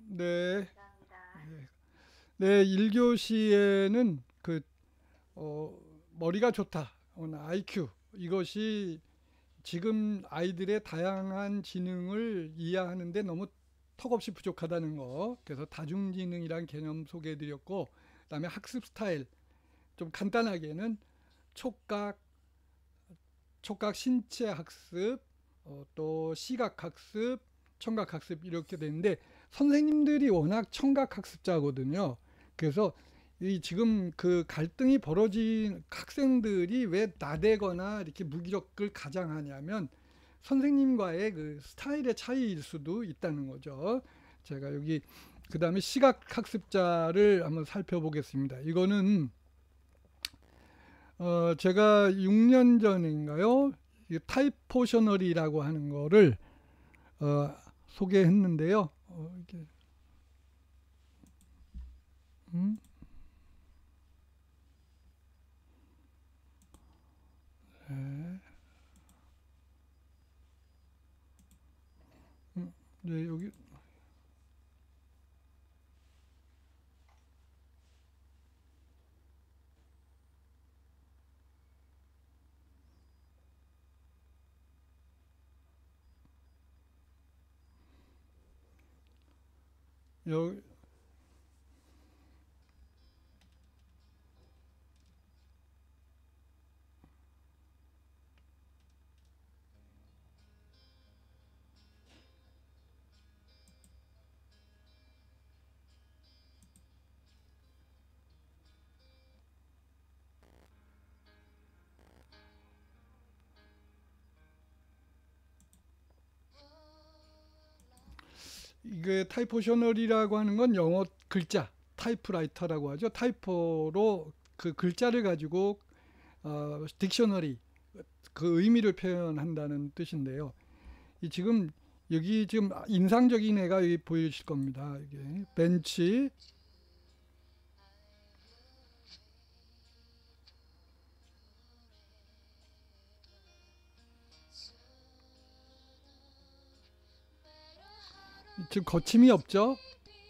네, 감사합니다. 네, 네, 1교시에는 머리가 좋다, IQ, 이것이 지금 아이들의 다양한 지능을 이해하는데 너무 턱없이 부족하다는 거. 그래서 다중지능이란 개념 소개해드렸고, 그다음에 학습 스타일, 좀 간단하게는 촉각, 촉각 신체 학습, 또 시각 학습, 청각 학습 이렇게 되는데 선생님들이 워낙 청각 학습자거든요. 그래서 이 지금 그 갈등이 벌어진 학생들이 왜 나대거나 이렇게 무기력을 가장하냐면 선생님과의 그 스타일의 차이일 수도 있다는 거죠. 제가 여기 그다음에 시각 학습자를 한번 살펴보겠습니다. 이거는 제가 6년 전인가요? 타이포셔널이라고 하는 거를 어, 소개했는데요. 이게, 음, 네, 네, 여기 여, 이게 타이포셔널이라고 하는 건 영어 글자 타이프라이터라고 하죠. 타이포로 그 글자를 가지고 딕셔너리 그 의미를 표현한다는 뜻인데요. 이 지금 여기 지금 인상적인 애가 여기 보이실 겁니다. 이게 벤치. 지금 거침이 없죠.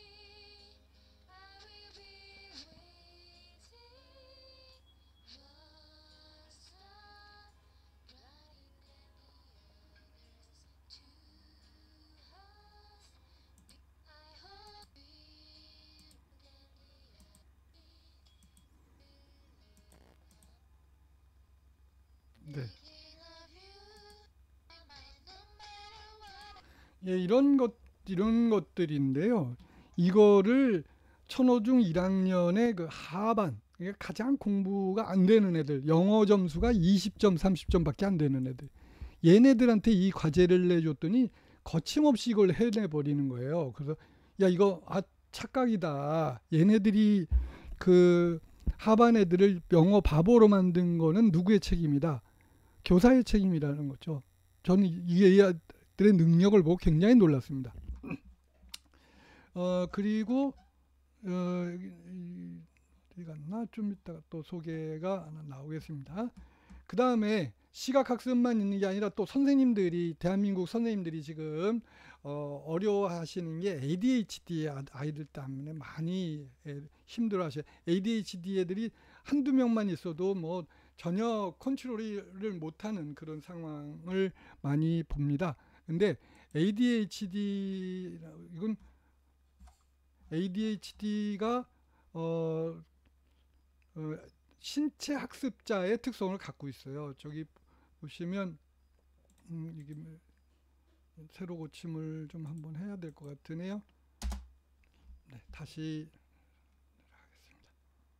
네. 예, 이런 것들인데요. 이거를 천호중 1학년의 그 하반, 이게 가장 공부가 안 되는 애들, 영어 점수가 20점, 30점밖에 안 되는 애들. 얘네들한테 이 과제를 내줬더니 거침없이 이걸 해내 버리는 거예요. 그래서 야 이거 착각이다. 얘네들이 그 하반 애들을 영어 바보로 만든 거는 누구의 책임이다. 교사의 책임이라는 거죠. 저는 이 아이들의 능력을 보고 굉장히 놀랐습니다. 그리고 어디 갔나? 좀 이따가 또 소개가 하나 나오겠습니다. 그 다음에 시각학습만 있는 게 아니라 또 선생님들이 대한민국 선생님들이 지금 어려워하시는 게 ADHD 아이들 때문에 많이 힘들어하셔요. ADHD 애들이 한두 명만 있어도 뭐 전혀 컨트롤을 못하는 그런 상황을 많이 봅니다. 근데 ADHD 이건 ADHD가 어, 어, 신체 학습자의 특성을 갖고 있어요. 저기 보시면 이게 세로 고침을 좀 한번 해야 될 것 같으네요. 네, 다시 하겠습니다.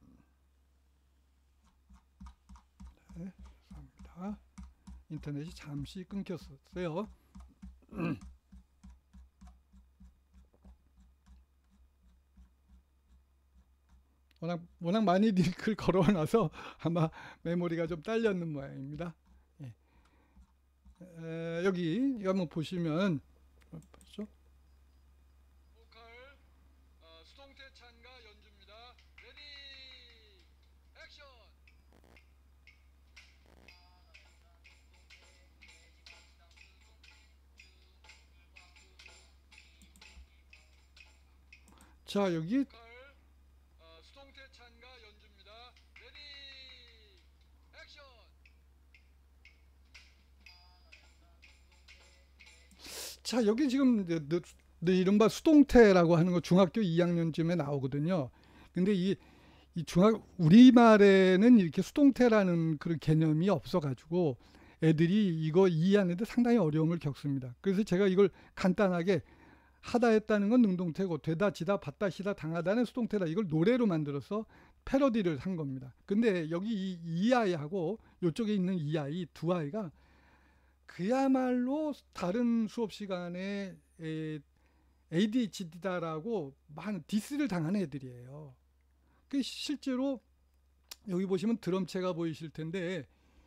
네, 죄송합니다. 인터넷이 잠시 끊겼었어요. 워낙 많이 링크를 걸어놔서 아마 메모리가 좀 딸렸는 모양입니다. 예. 여기 한번 보시면 보시죠? 보컬 수동태찬과 연주입니다. 레디 액션. 자, 여기 수동태 찬가 연주입니다. 레디 액션. 자, 여기 지금 이른바 수동태라고 하는 거 중학교 2학년쯤에 나오거든요. 근데 이 우리말에는 이렇게 수동태라는 그런 개념이 없어가지고 애들이 이거 이해하는데 상당히 어려움을 겪습니다. 그래서 제가 이걸 간단하게 하다 했다는 건 능동태고 되다 지다 받다 시다 당하다는 수동태다, 이걸 노래로 만들어서 패러디를 한 겁니다. 근데 여기 이 아이하고 이쪽에 있는 이 아이, 두 아이가 그야말로 다른 수업 시간에 ADHD다라고 많은 디스를 당하는 애들이에요. 그 실제로 여기 보시면 드럼체가 보이실 텐데,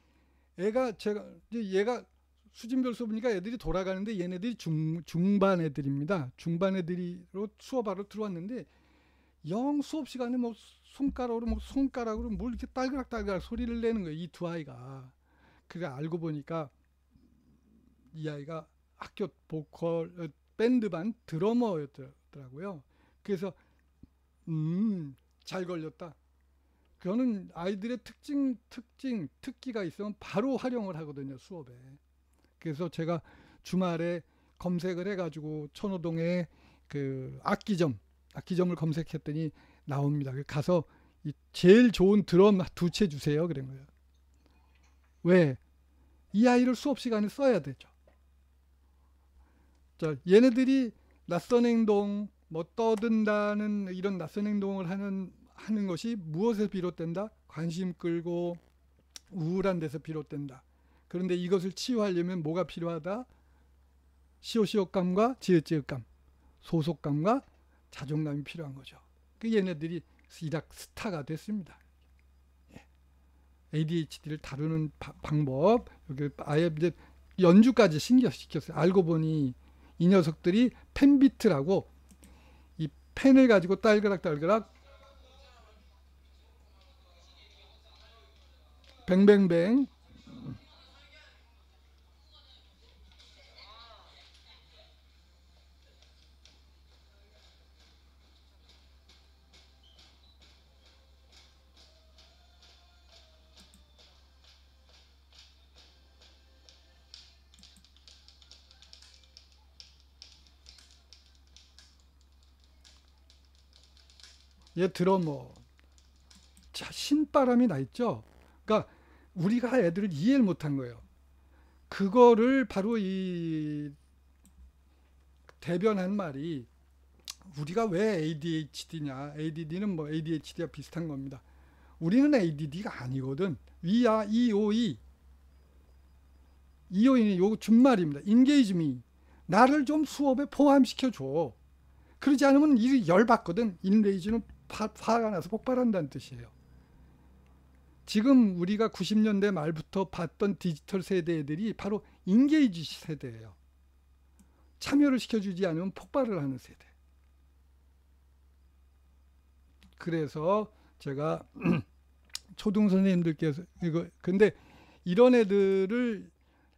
얘가 수준별 수업이니까 애들이 돌아가는데 얘네들이 중반 애들입니다. 중반 애들이로 수업하러 들어왔는데 영 수업 시간에 뭐 손가락으로 뭘 이렇게 딸그락딸그락 소리를 내는 거예요, 이 두 아이가. 그래 알고 보니까 이 아이가 학교 보컬 밴드반 드러머였더라고요. 그래서 잘 걸렸다. 그거는 아이들의 특기가 있으면 바로 활용을 하거든요, 수업에. 그래서 제가 주말에 검색을 해가지고 천호동에 그 악기점을 검색했더니 나옵니다. 가서 제일 좋은 드럼 2채 주세요, 그런 거예요. 왜? 이 아이를 수업 시간에 써야 되죠. 자, 얘네들이 낯선 행동, 뭐 떠든다는 이런 낯선 행동을 하는 것이 무엇에서 비롯된다? 관심 끌고 우울한 데서 비롯된다. 그런데 이것을 치유하려면 뭐가 필요하다? 시옷시옷감과 지읒지읒감, 소속감과 자존감이 필요한 거죠. 그 얘네들이 스타가 됐습니다. ADHD를 다루는 방법, 여기 아예 이제 연주까지 신경시켰어요. 알고 보니 이 녀석들이 펜비트라고 이 펜을 가지고 딸그락딸그락 뱅뱅뱅 얘 드러머. 자, 신바람이 나 있죠. 그러니까 우리가 애들을 이해를 못한 거예요. 그거를 바로 이 대변한 말이, 우리가 왜 ADHD냐, ADD는 뭐 ADHD와 비슷한 겁니다. 우리는 ADD가 아니거든. We are EOE. EOE는 요 준말입니다. Engage me. 나를 좀 수업에 포함시켜줘. 그러지 않으면 이 열받거든. Enrage는 화가 나서 폭발한다는 뜻이에요. 지금 우리가 90년대 말부터 봤던 디지털 세대 애들이 바로 인게이지 세대예요. 참여를 시켜주지 않으면 폭발을 하는 세대. 그래서 제가 초등 선생님들께서 근데 이런 애들을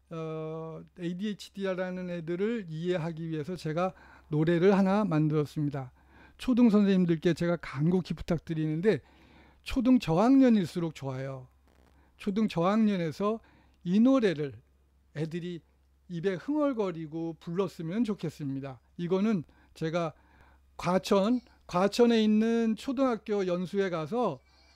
ADHD라는 애들을 이해하기 위해서 제가 노래를 하나 만들었습니다. 초등 선생님들께 제가 간곡히 부탁드리는데, 초등 저학년일수록 좋아요. 초등 저학년에서 이 노래를 애들이 입에 흥얼거리고 불렀으면 좋겠습니다. 이거는 제가 과천에 있는 초등학교 연수에 가서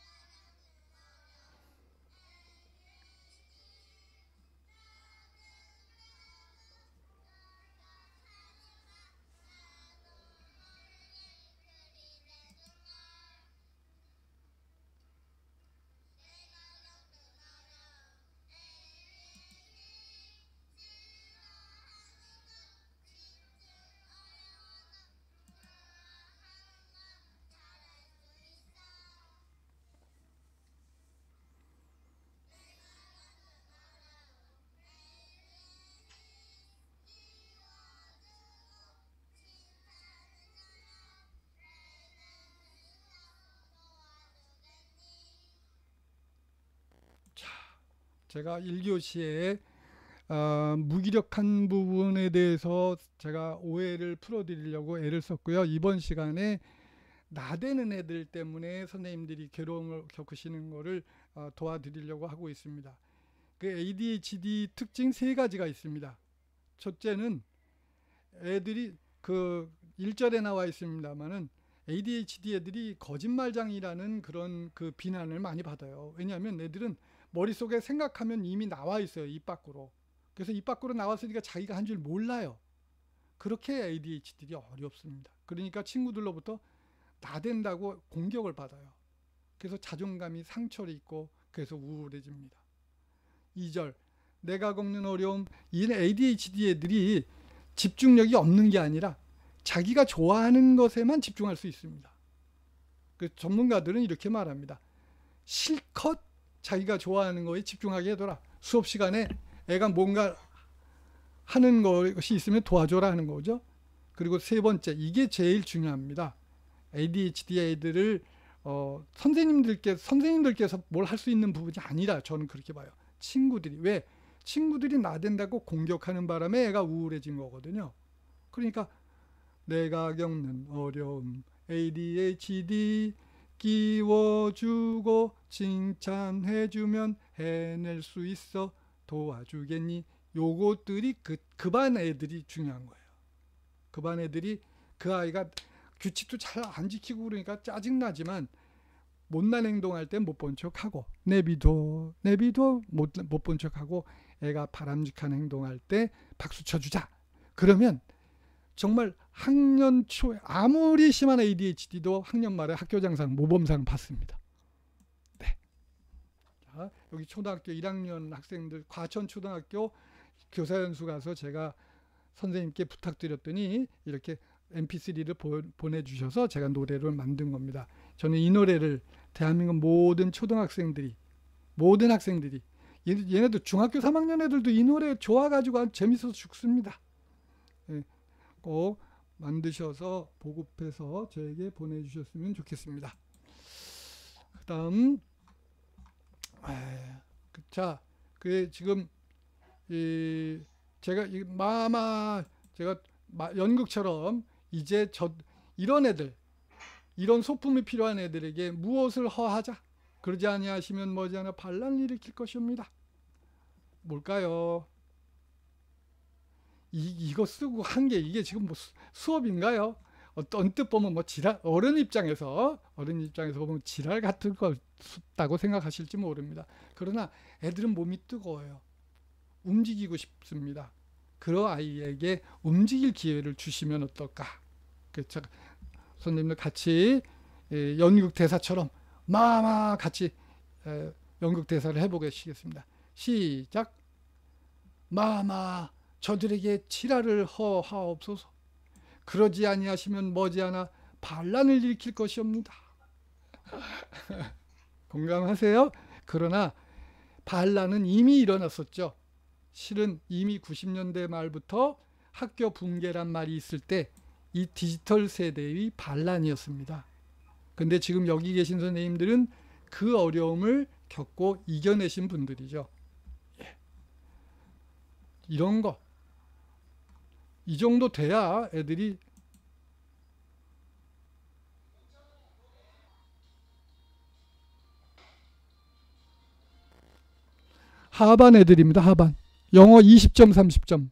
제가 1교시에 무기력한 부분에 대해서 제가 오해를 풀어드리려고 애를 썼고요. 이번 시간에 나대는 애들 때문에 선생님들이 괴로움을 겪으시는 거를 도와드리려고 하고 있습니다. 그 ADHD 특징 3가지가 있습니다. 첫째는 애들이 그 1절에 나와 있습니다만은 ADHD 애들이 거짓말장이라는 그런 그 비난을 많이 받아요. 왜냐하면 애들은 머릿속에 생각하면 이미 나와 있어요. 입 밖으로. 그래서 입 밖으로 나왔으니까 자기가 한 줄 몰라요. 그렇게 ADHD들이 어렵습니다. 그러니까 친구들로부터 나댄다고 공격을 받아요. 그래서 자존감이 상처를 입고 그래서 우울해집니다. 2절, 내가 겪는 어려움. 이 ADHD 애들이 집중력이 없는 게 아니라 자기가 좋아하는 것에만 집중할 수 있습니다. 그 전문가들은 이렇게 말합니다. 실컷 자기가 좋아하는 거에 집중하게 해둬라. 수업 시간에 애가 뭔가 하는 것이 있으면 도와줘라 하는 거죠. 그리고 3번째, 이게 제일 중요합니다. ADHD 애들을 선생님들께서 뭘 할 수 있는 부분이 아니라 저는 그렇게 봐요. 친구들이. 왜? 친구들이 나댄다고 공격하는 바람에 애가 우울해진 거거든요. 그러니까 내가 겪는 어려움 ADHD 끼워주고 칭찬해주면 해낼 수 있어 도와주겠니? 요것들이 그 반 애들이 중요한 거예요. 그 반 애들이 그 아이가 규칙도 잘 안 지키고 그러니까 짜증나지만 못난 행동할 땐 못 본 척하고 내비둬 못 본 척하고 애가 바람직한 행동할 때 박수 쳐주자. 그러면 정말 학년 초에 아무리 심한 ADHD도 학년 말에 학교장상 모범상 받습니다. 네. 자, 여기 초등학교 1학년 학생들 과천초등학교 교사연수 가서 제가 선생님께 부탁드렸더니 이렇게 mp3를 보내주셔서 제가 노래를 만든 겁니다. 저는 이 노래를 대한민국 모든 초등학생들이 모든 학생들이 얘네들 중학교 3학년 애들도 이 노래 좋아가지고 재밌어서 죽습니다. 예, 꼭 만드셔서 보급해서 저에게 보내주셨으면 좋겠습니다. 그 다음 자, 그 지금 제가 제가 연극처럼 이제 이런 애들 이런 소품이 필요한 애들에게 무엇을 허하자. 그러지 아니하시면 머지않아 반란을 일으킬 것입니다. 뭘까요? 이거 쓰고 한 게 이게 지금 뭐 수업인가요? 언뜻 보면 뭐 지랄, 어른 입장에서 보면 지랄 같은 거다고 생각하실지 모릅니다. 그러나 애들은 몸이 뜨거워요. 움직이고 싶습니다. 그런 아이에게 움직일 기회를 주시면 어떨까? 선생님들 같이 연극 대사처럼 마마 같이 연극 대사를 해보겠습니다. 시작. 마마 저들에게 지랄을 허하옵소서. 그러지 아니하시면 머지않아 반란을 일으킬 것이옵니다. 공감하세요? 그러나 반란은 이미 일어났었죠. 실은 이미 90년대 말부터 학교 붕괴란 말이 있을 때 이 디지털 세대의 반란이었습니다. 근데 지금 여기 계신 선생님들은 그 어려움을 겪고 이겨내신 분들이죠. 예. 이런 거 이 정도 돼야 애들이 하반 애들입니다. 하반. 영어 20점 30점.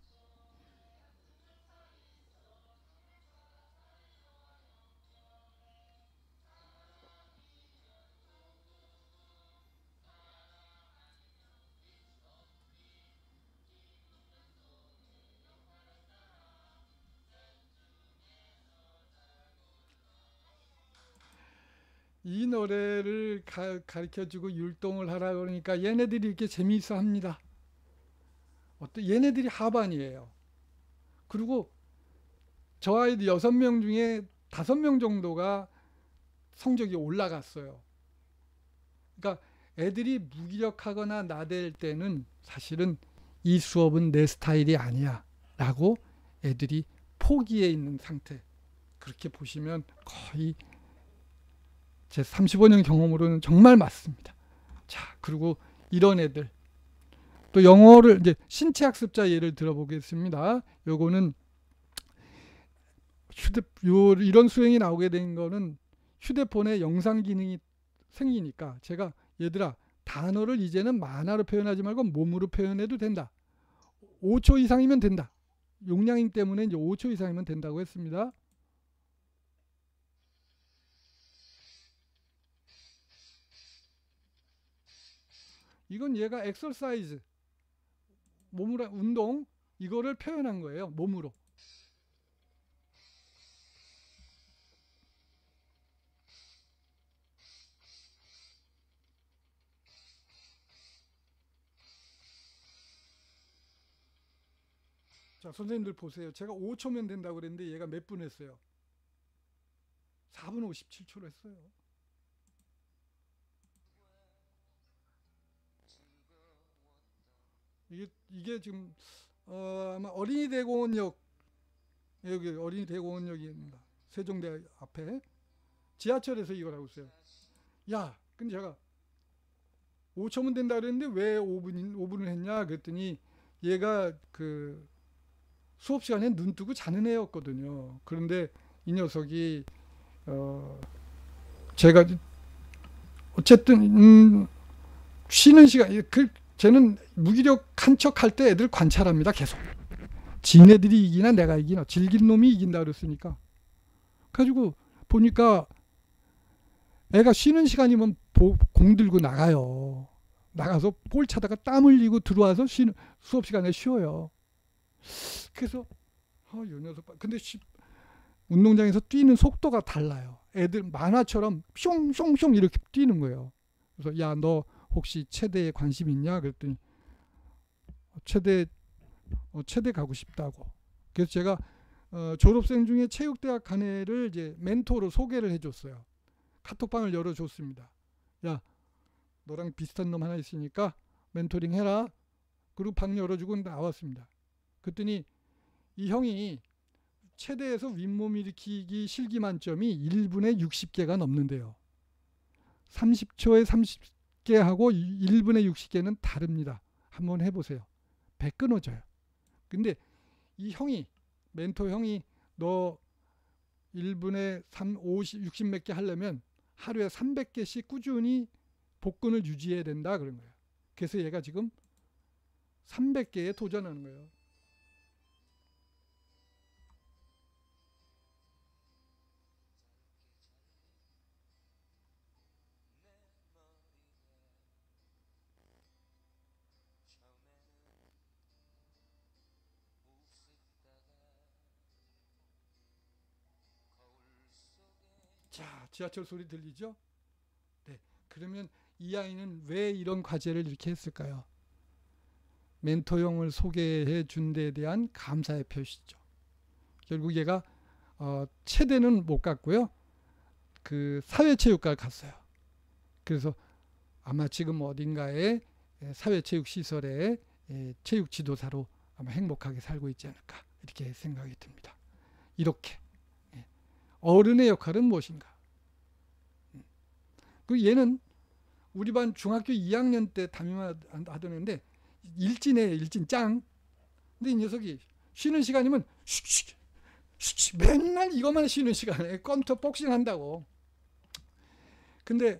이 노래를 가르쳐주고 율동을 하라 그러니까 얘네들이 이렇게 재미있어 합니다. 얘네들이 하반이에요. 그리고 저 아이들 6명 중에 5명 정도가 성적이 올라갔어요. 그러니까 애들이 무기력하거나 나댈 때는 사실은 이 수업은 내 스타일이 아니야 라고 애들이 포기해 있는 상태. 그렇게 보시면 거의 제 35년 경험으로는 정말 맞습니다. 자, 그리고 이런 애들 또 영어를 이제 신체학습자 예를 들어보겠습니다. 요거는 이런 수행이 나오게 된 거는 휴대폰에 영상 기능이 생기니까 제가 얘들아 단어를 이제는 만화로 표현하지 말고 몸으로 표현해도 된다. 5초 이상이면 된다. 용량이 때문에 이제 5초 이상이면 된다고 했습니다. 이건 얘가 엑서사이즈, 몸으로 운동, 이거를 표현한 거예요. 몸으로. 자, 선생님들 보세요. 제가 5초면 된다고 그랬는데 얘가 몇 분 했어요? 4분 57초로 했어요. 이게 지금 아마 어린이 대공원역, 여기 어린이 대공원역입니다. 세종대 앞에 지하철에서 이걸 하고 있어요. 야, 근데 제가 5초면 된다 그랬는데 왜 5분을 했냐 그랬더니 얘가 그 수업 시간에 눈 뜨고 자는 애였거든요. 그런데 이 녀석이 제가 어쨌든 쉬는 시간, 쟤는 무기력한 척 할 때 애들 관찰합니다. 계속. 지네들이 이기나 내가 이기나, 질긴 놈이 이긴다 그랬으니까. 가지고 보니까 애가 쉬는 시간이면 공 들고 나가요. 나가서 볼 차다가 땀 흘리고 들어와서 수업 시간에 쉬어요. 그래서 요 녀석, 근데 운동장에서 뛰는 속도가 달라요. 애들 만화처럼 숑숑숑 이렇게 뛰는 거예요. 그래서 야, 너 혹시 체대에 관심 있냐 그랬더니 체대 가고 싶다고. 그래서 제가 졸업생 중에 체육대학 간 애를 이제 멘토로 소개를 해줬어요. 카톡방을 열어줬습니다. 야, 너랑 비슷한 놈 하나 있으니까 멘토링 해라. 그리고 방 열어주고 나왔습니다. 그랬더니 이 형이 체대에서 윗몸 일으키기 실기 만점이 1분에 60개가 넘는데요. 30초에 30개 하고 1분에 60개는 다릅니다. 한번 해보세요. 배 끊어져요. 근데 이 형이, 멘토 형이 너 1분에 60 몇 개 하려면 하루에 300개씩 꾸준히 복근을 유지해야 된다 그런 거예요. 그래서 얘가 지금 300개에 도전하는 거예요. 자, 지하철 소리 들리죠? 네. 그러면 이 아이는 왜 이런 과제를 이렇게 했을까요? 멘토형을 소개해 준 데에 대한 감사의 표시죠. 결국 얘가 체대는 못 갔고요. 그 사회체육과를 갔어요. 그래서 아마 지금 어딘가에 사회체육시설에 체육지도사로 아마 행복하게 살고 있지 않을까 이렇게 생각이 듭니다. 이렇게 어른의 역할은 무엇인가? 그 얘는 우리 반 중학교 2학년 때 담임하던 애인데 일진이에요. 일진 짱. 근데 이 녀석이 쉬는 시간이면 맨날 이것만 쉬는 시간에 컴퓨터 복싱한다고. 근데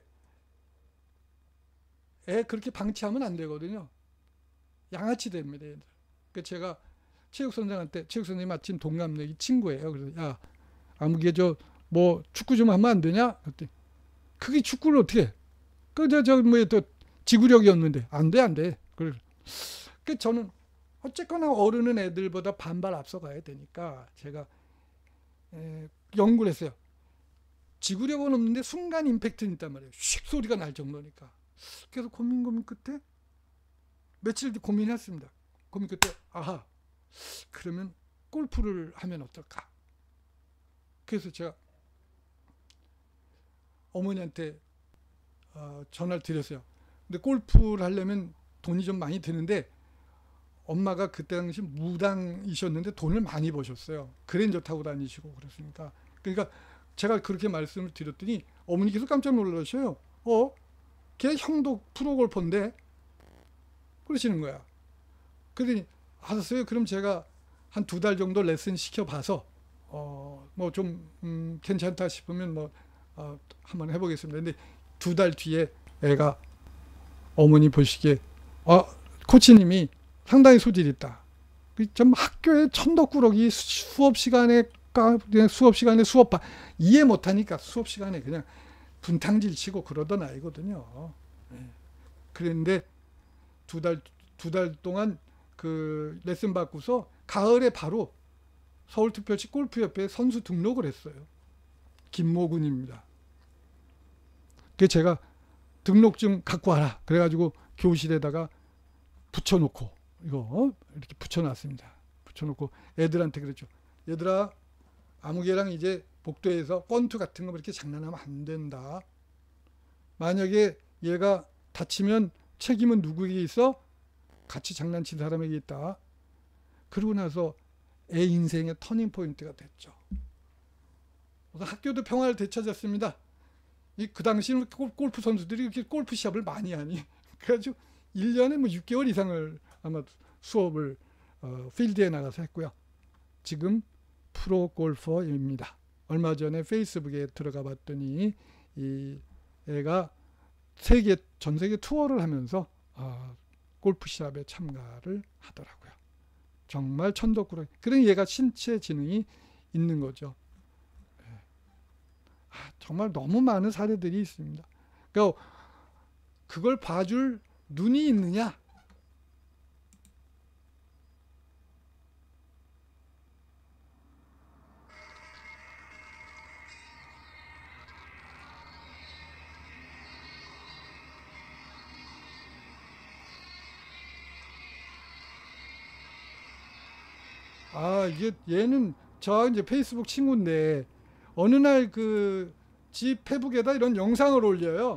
애 그렇게 방치하면 안 되거든요. 양아치 됩니다. 얘들. 그래서 제가 체육선생한테, 체육선생님 마침 동갑내기 친구예요. 그래서 야, 아무개 뭐 축구 좀 하면 안 되냐? 그랬더니 그게 축구를 어떻게 해? 또 지구력이었는데 안 돼. 그래서 저는 어쨌거나 어른은 애들보다 반발 앞서가야 되니까 제가 연구를 했어요. 지구력은 없는데 순간 임팩트는 있단 말이에요. 슉 소리가 날 정도니까. 그래서 고민 끝에 며칠 고민했습니다. 고민 끝에 아하, 그러면 골프를 하면 어떨까? 그래서 제가 어머니한테 전화를 드렸어요. 근데 골프를 하려면 돈이 좀 많이 드는데 엄마가 그때 당시 무당이셨는데 돈을 많이 버셨어요. 그랜저 타고 다니시고 그랬으니까. 그러니까 제가 그렇게 말씀을 드렸더니 어머니께서 깜짝 놀라셔요. 걔 형도 프로골퍼인데 그러시는 거야. 그러더니 알았어요. 그럼 제가 한 2달 정도 레슨 시켜봐서 뭐 좀 괜찮다 싶으면 뭐 한번 해보겠습니다. 근데 2달 뒤에 애가 어머니 보시기에 코치님이 상당히 소질이 있다. 좀 학교에 천덕꾸러기 수업 시간에 수업 이해 못하니까 수업 시간에 그냥 분탕질 치고 그러던 아이거든요. 그런데 2달 동안 그 레슨 받고서 가을에 바로 서울특별시 골프협회에 선수 등록을 했어요. 김모군입니다. 그래서 제가 등록증 갖고 와라. 그래가지고 교실에다가 붙여놓고 이거 이렇게 붙여놨습니다. 붙여놓고 애들한테 그랬죠. 얘들아, 아무개랑 이제 복도에서 권투 같은 거 그렇게 장난하면 안 된다. 만약에 얘가 다치면 책임은 누구에게 있어? 같이 장난친 사람에게 있다. 그러고 나서 애 인생의 터닝 포인트가 됐죠. 학교도 평화를 되찾았습니다. 그 당시는 골프 선수들이 이렇게 골프 시합을 많이 하니 그래가지고 1년에 뭐 6개월 이상을 아마 수업을 필드에 나가서 했고요. 지금 프로 골퍼입니다. 얼마 전에 페이스북에 들어가 봤더니 이 애가 전 세계 투어를 하면서 골프 시합에 참가를 하더라고요. 정말 천덕꾸러기. 그러니 얘가 신체 지능이 있는 거죠. 정말 너무 많은 사례들이 있습니다. 그러니까 그걸 봐줄 눈이 있느냐? 이게 얘는 저 이제 페이스북 친구인데 어느 날 그 집 페북에다 이런 영상을 올려요.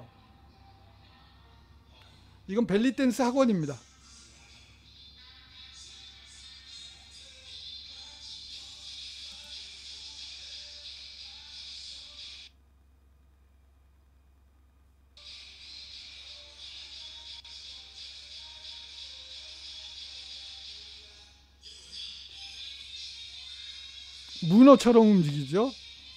이건 벨리 댄스 학원입니다. 문어처럼 움직이죠.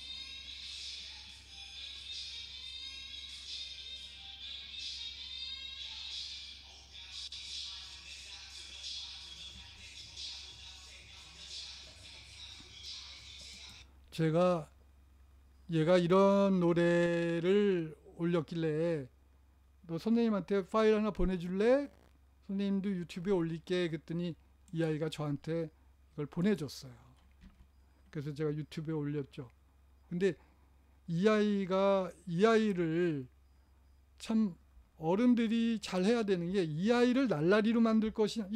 제가 얘가 이런 노래를 올렸길래 너 선생님한테 파일 하나 보내줄래? 선생님도 유튜브에 올릴게. 그랬더니 이 아이가 저한테 이걸 보내줬어요. 그래서 제가 유튜브에 올렸죠. 근데 이 아이를 참 어른들이 잘 해야 되는 게 이 아이를 날라리로 만들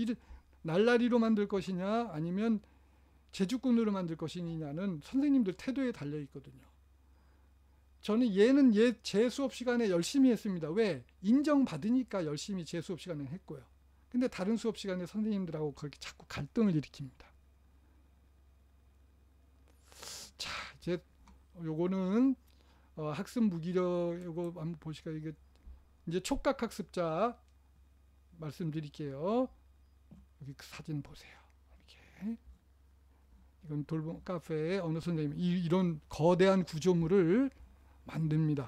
것이냐 아니면 제주꾼으로 만들 것이냐는 선생님들 태도에 달려 있거든요. 저는 얘는 제 수업 시간에 열심히 했습니다. 왜? 인정받으니까 열심히 제 수업 시간에 했고요. 근데 다른 수업 시간에 선생님들하고 그렇게 자꾸 갈등을 일으킵니다. 자, 이제 요거는 학습 무기력 요거 한번 보시까. 이게 이제 촉각 학습자 말씀드릴게요. 여기 그 사진 보세요. 이렇게. 이건 돌봄 카페에 어느 선생님이 이런 거대한 구조물을 만듭니다.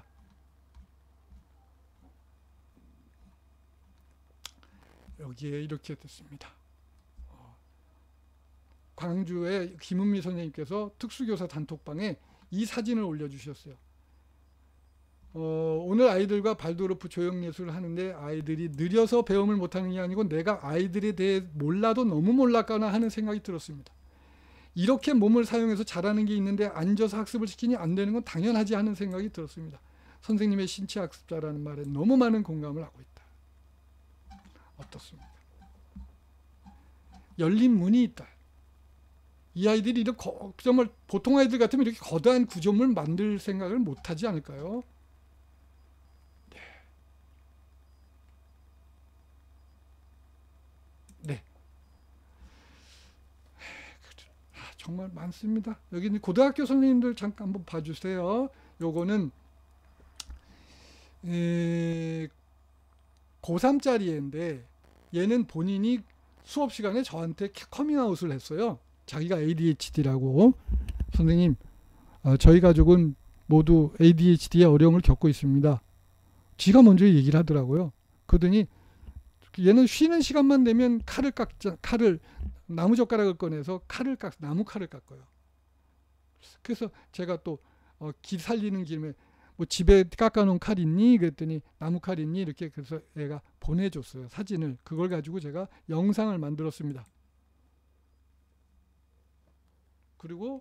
여기에 이렇게 됐습니다. 광주의 김은미 선생님께서 특수교사 단톡방에 이 사진을 올려주셨어요. 오늘 아이들과 발도르프 조형예술을 하는데 아이들이 느려서 배움을 못하는 게 아니고 내가 아이들에 대해 몰라도 너무 몰랐거나 하는 생각이 들었습니다. 이렇게 몸을 사용해서 잘하는 게 있는데 앉아서 학습을 시키니 안 되는 건 당연하지 하는 생각이 들었습니다. 선생님의 신체 학습자라는 말에 너무 많은 공감을 하고 있다. 어떻습니까? 열린 문이 있다. 이 아이들이 이런 정말 보통 아이들 같으면 이렇게 거대한 구조물 만들 생각을 못하지 않을까요? 네. 네. 정말 많습니다. 여기 있는 고등학교 선생님들 잠깐 한번 봐주세요. 요거는 고3짜리 애인데 얘는 본인이 수업 시간에 저한테 커밍아웃을 했어요. 자기가 ADHD라고. 선생님, 저희 가족은 모두 ADHD의 어려움을 겪고 있습니다. 지가 먼저 얘기를 하더라고요. 그러더니 얘는 쉬는 시간만 되면 칼을 나무젓가락을 꺼내서 나무 칼을 깎아요. 그래서 제가 또 길 살리는 김에 뭐 집에 깎아놓은 칼 있니? 그랬더니 나무 칼 있니? 이렇게 그래서 애가 보내줬어요. 사진을. 그걸 가지고 제가 영상을 만들었습니다. 그리고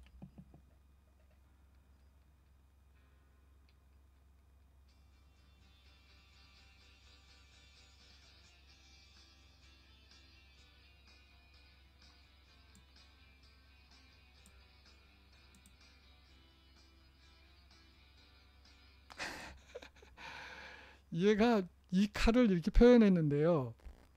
얘가 이 칼을 이렇게 표현했는데요.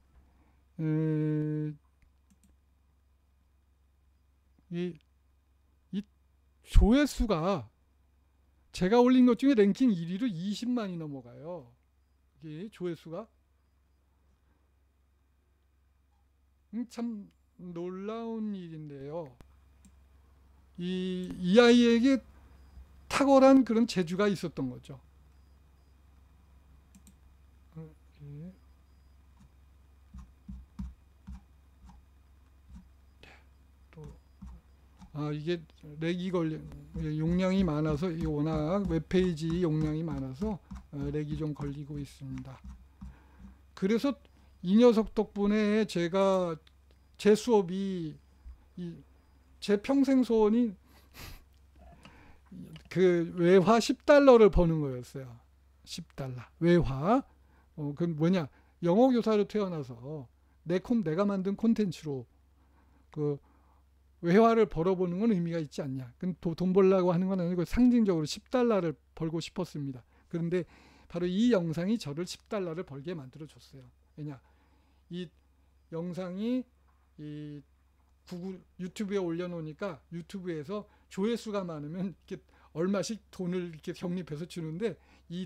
이, 이 조회수가 제가 올린 것 중에 랭킹 1위로 20만이 넘어가요. 이게 조회수가 참 놀라운 일인데요. 이 아이에게 탁월한 그런 재주가 있었던 거죠. 이게 렉이 용량이 많아서 워낙 웹페이지 용량이 많아서 렉이 좀 걸리고 있습니다. 그래서 이 녀석 덕분에 제가 제 수업이 제 평생 소원이 그 외화 10달러를 버는 거였어요. 10달러 외화. 그건 뭐냐, 영어 교사로 태어나서 내가 만든 콘텐츠로 그 외화를 벌어보는 건 의미가 있지 않냐. 돈 벌려고 하는 건 아니고 상징적으로 10달러를 벌고 싶었습니다. 그런데 바로 이 영상이 저를 10달러를 벌게 만들어 줬어요. 왜냐, 이 영상이 이 구글 유튜브에 올려놓으니까 유튜브에서 조회수가 많으면 이렇게 얼마씩 돈을 이렇게 적립해서 주는데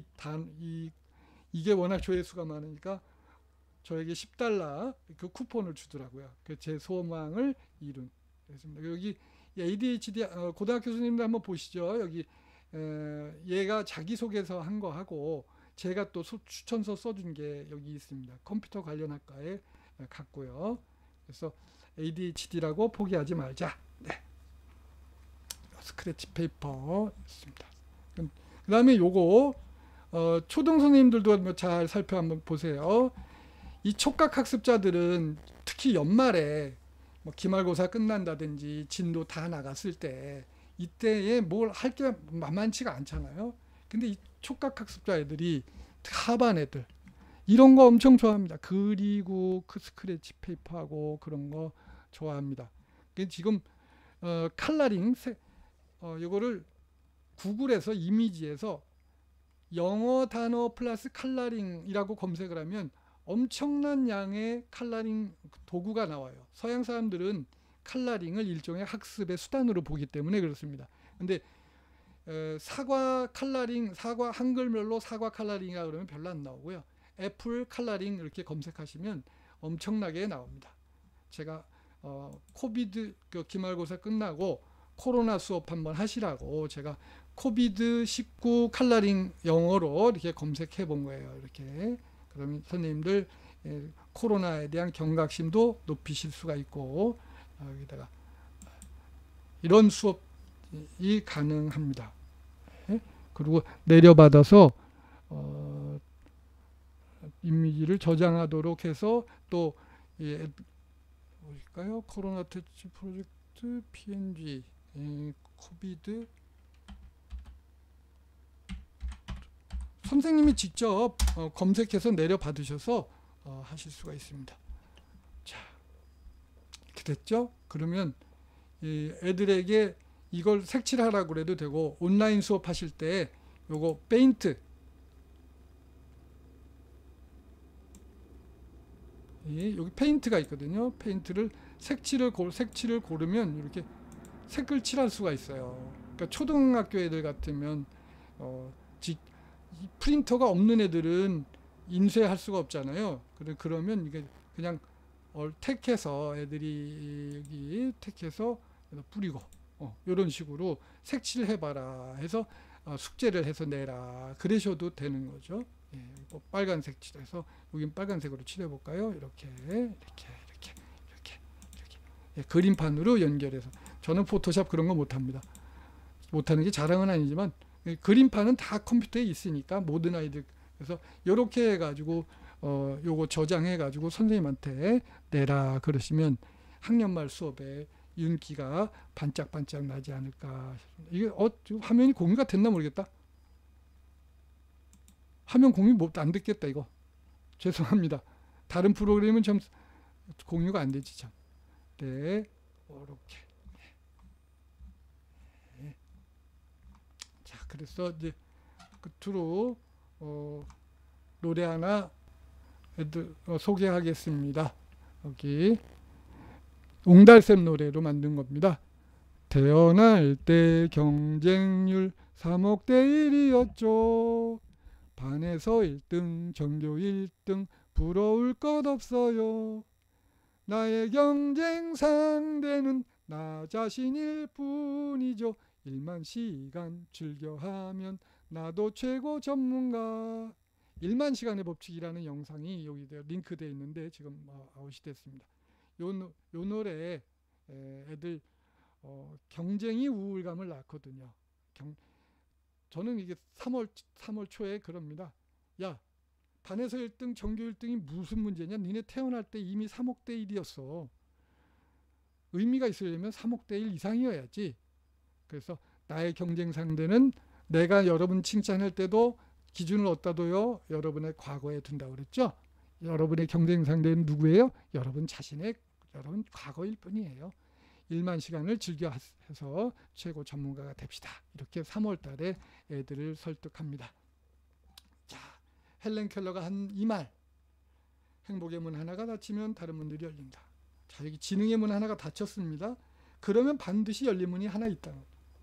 이게 워낙 조회수가 많으니까 저에게 10달러 그 쿠폰을 주더라고요. 제 소망을 이룬. 여기 ADHD 고등학교 교수님들 한번 보시죠. 여기 얘가 자기소개서 한 거 하고 제가 또 추천서 써준 게 여기 있습니다. 컴퓨터 관련 학과에 갔고요. 그래서 ADHD라고 포기하지 말자. 네. 스크래치 페이퍼 있습니다. 그 다음에 요거 초등 선생님들도 잘 살펴 한번 보세요. 이 촉각 학습자들은 특히 연말에 뭐 기말고사 끝난다든지 진도 다 나갔을 때 이때에 뭘 할 게 만만치가 않잖아요. 근데 이 촉각 학습자 애들이 하반 애들 이런 거 엄청 좋아합니다. 그리고 스크래치 페이퍼하고 그런 거 좋아합니다. 지금 칼라링 이거를 구글에서 이미지에서 영어 단어 플러스 칼라링이라고 검색을 하면 엄청난 양의 칼라링 도구가 나와요. 서양 사람들은 칼라링을 일종의 학습의 수단으로 보기 때문에 그렇습니다. 근데 사과 칼라링, 한글별로 사과 칼라링이라 그러면 별로 안 나오고요. 애플 칼라링 이렇게 검색하시면 엄청나게 나옵니다. 제가 코비드 기말고사 끝나고 코로나 수업 한번 하시라고 제가 코비드19 칼라링 영어로 이렇게 검색해 본 거예요. 이렇게. 그러면 선생님들 코로나에 대한 경각심도 높이실 수가 있고 여기다가 이런 수업이 가능합니다. 그리고 내려받아서 이미지를 저장하도록 해서 또 뭘까요? 코로나 퇴치 프로젝트 PNG 코비드 선생님이 직접 검색해서 내려받으셔서 하실 수가 있습니다. 자, 이렇게 됐죠? 그러면 애들에게 이걸 색칠하라고 해도 되고 온라인 수업 하실 때 요거 페인트 여기 페인트가 있거든요. 페인트를 색칠을 고르면 이렇게 색을 칠할 수가 있어요. 그러니까 초등학교 애들 같으면 프린터가 없는 애들은 인쇄할 수가 없잖아요. 그러면 이게 그냥 택해서 애들이 여기 택해서 뿌리고 이런 식으로 색칠해봐라 해서 숙제를 해서 내라. 그러셔도 되는 거죠. 예, 뭐 빨간색 칠해서 여긴 빨간색으로 칠해 볼까요? 이렇게. 예, 그림판으로 연결해서. 저는 포토샵 그런 거 못합니다. 못하는 게 자랑은 아니지만 그림판은 다 컴퓨터에 있으니까 모든 아이들. 그래서 이렇게 해가지고 요거 저장해가지고 선생님한테 내라 그러시면 학년 말 수업에 윤기가 반짝반짝 나지 않을까. 이게 지금 화면이 공유가 됐나 모르겠다. 화면 공유 안 됐겠다 이거. 죄송합니다. 다른 프로그램은 좀 공유가 안 되지 참. 네, 이렇게. 네. 자, 그래서 이제 끝으로 노래 하나 소개하겠습니다. 여기 옹달샘 노래로 만든 겁니다. 태어날 때 경쟁률 3억 대 1이었죠. 반에서 1등, 전교 1등, 부러울 것 없어요. 나의 경쟁 상대는 나 자신일 뿐이죠. 1만 시간 즐겨하면 나도 최고 전문가. 1만 시간의 법칙이라는 영상이 여기 링크되어 있는데 지금 아웃이 됐습니다. 요 노래 애들 경쟁이 우울감을 낳거든요. 저는 이게 3월 초에 그럽니다. 야, 반에서 1등, 전교 1등이 무슨 문제냐? 니네 태어날 때 이미 3억 대 1이었어. 의미가 있으려면 3억 대 1 이상이어야지. 그래서 나의 경쟁 상대는 내가 여러분 칭찬할 때도 기준을 어디다 둬요? 여러분의 과거에 둔다고 그랬죠? 여러분의 경쟁 상대는 누구예요? 여러분 과거일 뿐이에요. 1만 시간을 즐겨해서 최고 전문가가 됩시다. 이렇게 3월 달에 애들을 설득합니다. 자, 헬렌 켈러가 한 이 말. 행복의 문 하나가 닫히면 다른 문들이 열린다. 자, 여기 지능의 문 하나가 닫혔습니다. 그러면 반드시 열린 문이 하나 있다.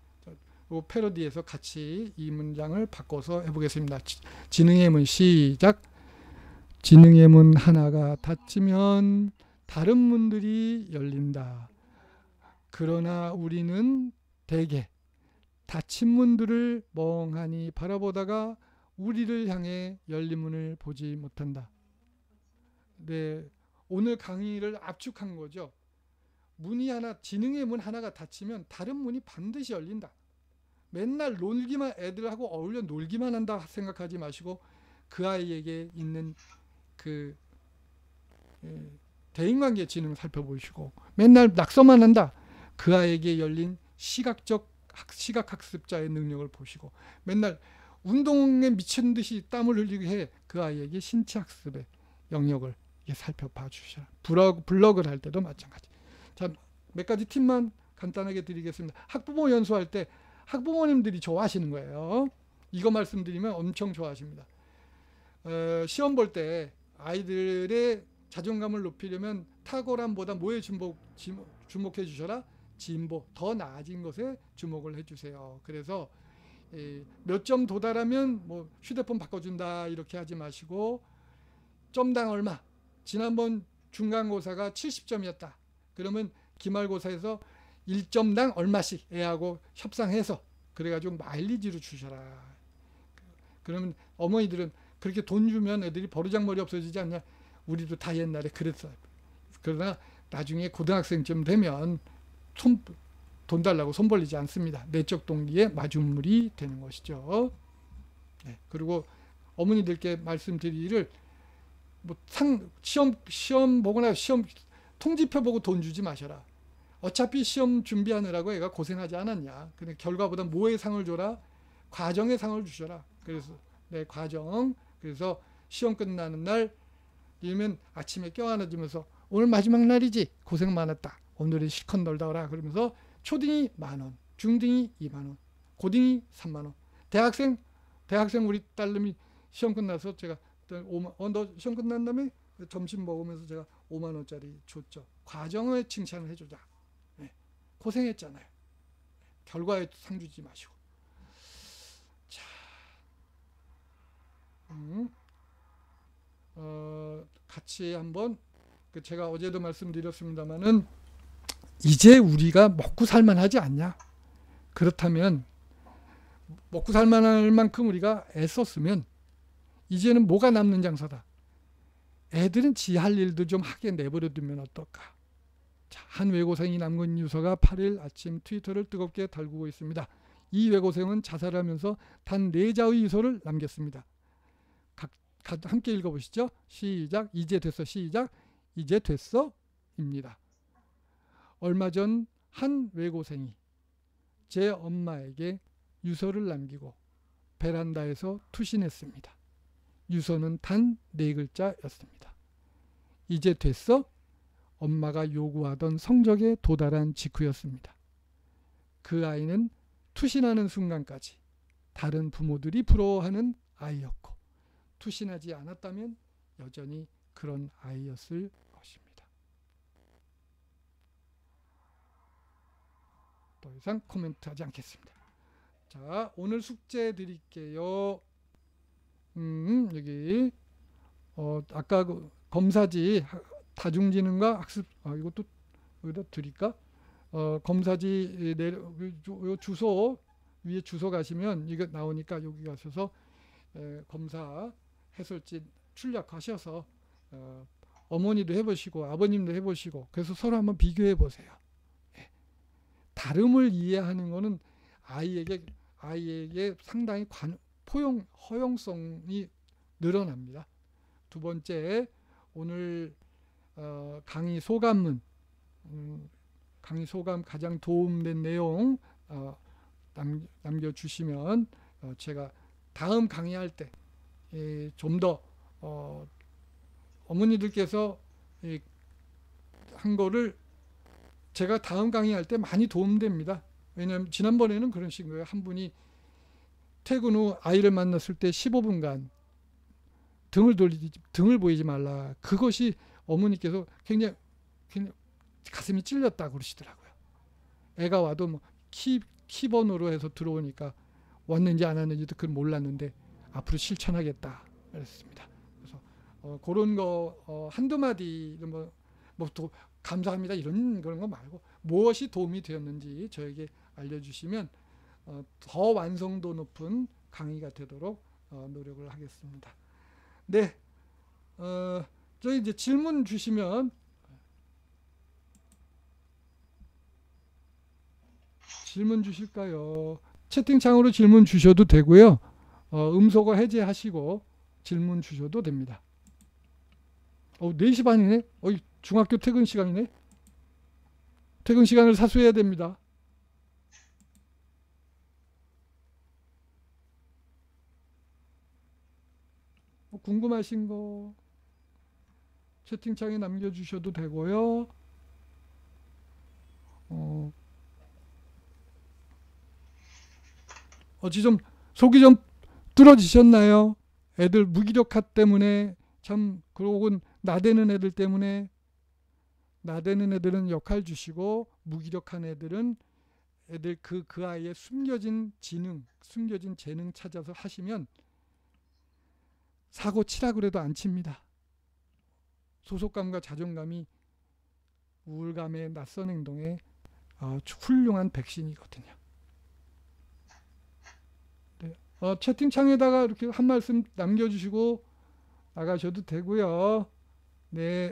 패러디에서 같이 이 문장을 바꿔서 해보겠습니다. 지능의 문 시작. 지능의 문 하나가 닫히면 다른 문들이 열린다. 그러나 우리는 대개 닫힌 문들을 멍하니 바라보다가 우리를 향해 열린 문을 보지 못한다. 네, 오늘 강의를 압축한 거죠. 문이 하나, 지능의 문 하나가 닫히면 다른 문이 반드시 열린다. 맨날 놀기만, 애들하고 어울려 놀기만 한다 생각하지 마시고 그 아이에게 있는 그 대인관계 지능을 살펴보시고 맨날 낙서만 한다. 그 아이에게 열린 시각학습자의 능력을 보시고 맨날 운동에 미친 듯이 땀을 흘리게 해. 그 아이에게 신체학습의 영역을 살펴봐 주셔라. 블로그를 할 때도 마찬가지. 자, 몇 가지 팁만 간단하게 드리겠습니다. 학부모 연수할 때 학부모님들이 좋아하시는 거예요. 이거 말씀드리면 엄청 좋아하십니다. 시험 볼 때 아이들의 자존감을 높이려면 탁월함보다 뭐에 주목해 주셔라? 진보, 더 나아진 것에 주목을 해주세요. 그래서 몇 점 도달하면 뭐 휴대폰 바꿔준다 이렇게 하지 마시고 점당 얼마. 지난번 중간고사가 70점이었다. 그러면 기말고사에서 1점당 얼마씩 애하고 협상해서 그래가지고 마일리지로 주셔라. 그러면 어머니들은 그렇게 돈 주면 애들이 버르장머리 없어지지 않냐. 우리도 다 옛날에 그랬어요. 그러나 나중에 고등학생쯤 되면 돈 달라고 손 벌리지 않습니다. 내적 동기의 마중물이 되는 것이죠. 네, 그리고 어머니들께 말씀드리기를 뭐 시험 보거나 시험 통지표 보고 돈 주지 마셔라. 어차피 시험 준비하느라고 애가 고생하지 않았냐. 근데 결과보다 뭐의 상을 줘라? 과정의 상을 주셔라. 그래서 네, 과정. 그래서 시험 끝나는 날 이러면 아침에 껴안아주면서 오늘 마지막 날이지. 고생 많았다. 오늘은 실컷 놀다 오라. 그러면서 초딩이 10,000원, 중딩이 20,000원, 고딩이 30,000원. 대학생 우리 딸놈이 시험 끝나서 제가 너 시험 끝난 다음에 점심 먹으면서 제가 50,000원짜리 줬죠. 과정을 칭찬을 해주자. 네. 고생했잖아요. 결과에 상 주지 마시고. 자, 같이 한번 제가 어제도 말씀드렸습니다만은 이제 우리가 먹고 살만하지 않냐? 그렇다면 먹고 살만할 만큼 우리가 애썼으면 이제는 뭐가 남는 장사다. 애들은 지 할 일도 좀 하게 내버려 두면 어떨까. 자, 한 외고생이 남긴 유서가 8일 아침 트위터를 뜨겁게 달구고 있습니다. 이 외고생은 자살하면서 단 4자의 유서를 남겼습니다. 함께 읽어보시죠. 시작. 이제 됐어. 시작. 이제 됐어. 입니다. 얼마 전 한 외고생이 제 엄마에게 유서를 남기고 베란다에서 투신했습니다. 유서는 단 4글자였습니다. 이제 됐어? 엄마가 요구하던 성적에 도달한 직후였습니다. 그 아이는 투신하는 순간까지 다른 부모들이 부러워하는 아이였고 투신하지 않았다면 여전히 그런 아이였을 것입니다. 더 이상 코멘트하지 않겠습니다. 자, 오늘 숙제 드릴게요. 여기 아까 그 검사지 다중지능과 학습 이것도 여기다 드릴까? 검사지 요 주소 위에 주소 가시면 이거 나오니까 여기 가셔서 검사 해설지 출력하셔서 어머니도 해보시고 아버님도 해보시고 그래서 서로 한번 비교해 보세요. 다름을 이해하는 것은 아이에게 상당히 허용성이 늘어납니다. 두 번째, 오늘 강의 소감문, 강의 소감 가장 도움된 내용 남겨주시면 제가 다음 강의할 때 좀 더 어머니들께서 한 거를 제가 다음 강의할 때 많이 도움됩니다. 왜냐하면 지난번에는 그런 식인 거예요. 한 분이 퇴근 후 아이를 만났을 때 15분간 등을 보이지 말라. 그것이 어머니께서 굉장히 가슴이 찔렸다고 그러시더라고요. 애가 와도 뭐 키번호로 해서 들어오니까 왔는지 안 왔는지도 그걸 몰랐는데 앞으로 실천하겠다 그랬습니다. 그래서 그런 거 한두 마디 또 감사합니다 이런 그런 거 말고 무엇이 도움이 되었는지 저에게 알려주시면 더 완성도 높은 강의가 되도록 노력을 하겠습니다. 네, 저희 이제 질문 주시면 질문 주실까요? 채팅창으로 질문 주셔도 되고요. 음소거 해제하시고 질문 주셔도 됩니다. 4시 반이네? 중학교 퇴근 시간이네? 퇴근 시간을 사수해야 됩니다. 궁금하신 거 채팅창에 남겨주셔도 되고요. 어찌 좀 속이 좀 뚫어지셨나요? 애들 무기력함 때문에 참 혹은 나대는 애들 때문에 나대는 애들은 역할 주시고 무기력한 애들은 애들 그 아이의 숨겨진 재능 찾아서 하시면 사고 치라고 해도 안 칩니다. 소속감과 자존감이 우울감의 낯선 행동에 훌륭한 백신이거든요. 네. 채팅창에다가 이렇게 한 말씀 남겨주시고 나가셔도 되고요. 네,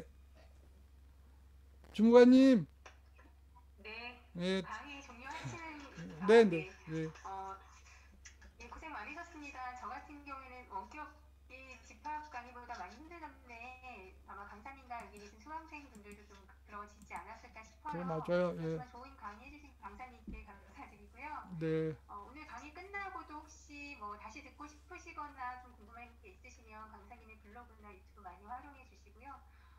주무관님. 네. 강의 종료하시는 네, 네. 네. 고생 많으셨습니다. 저 같은 경우에는 원격이 집합 강의보다 많이 힘들었는데 아마 강사님과 여기 계신 수강생분들도 좀 그러시지 않았을까 싶어요. 네, 맞아요. 예. 좋은 강의 해주신 강사님께 감사드리고요. 네. 오늘 강의 끝나고도 혹시 뭐 다시 듣고 싶으시거나 좀 궁금한 게 있으시면 강사님의 블로그나 유튜브 많이 활용해 주시고요.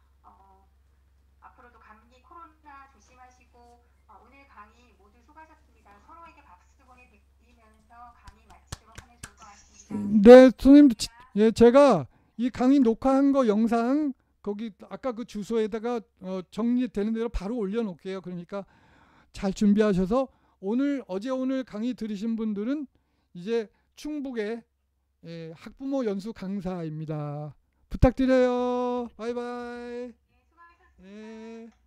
앞으로도 감기, 코로나 조심하시고 오늘 강의 모두 수고하셨습니다. 서로에게 박수 보내드리면서 강의 마치도록 하면 좋을 것 같습니다. 네, 선생님, 예, 제가 이 강의 녹화한 거 영상 거기 아까 그 주소에다가 정리되는 대로 바로 올려놓을게요. 그러니까 잘 준비하셔서 오늘 강의 들으신 분들은 이제 충북의 학부모 연수 강사입니다. 부탁드려요. 바이바이. 네, 수고하셨습니다. 네.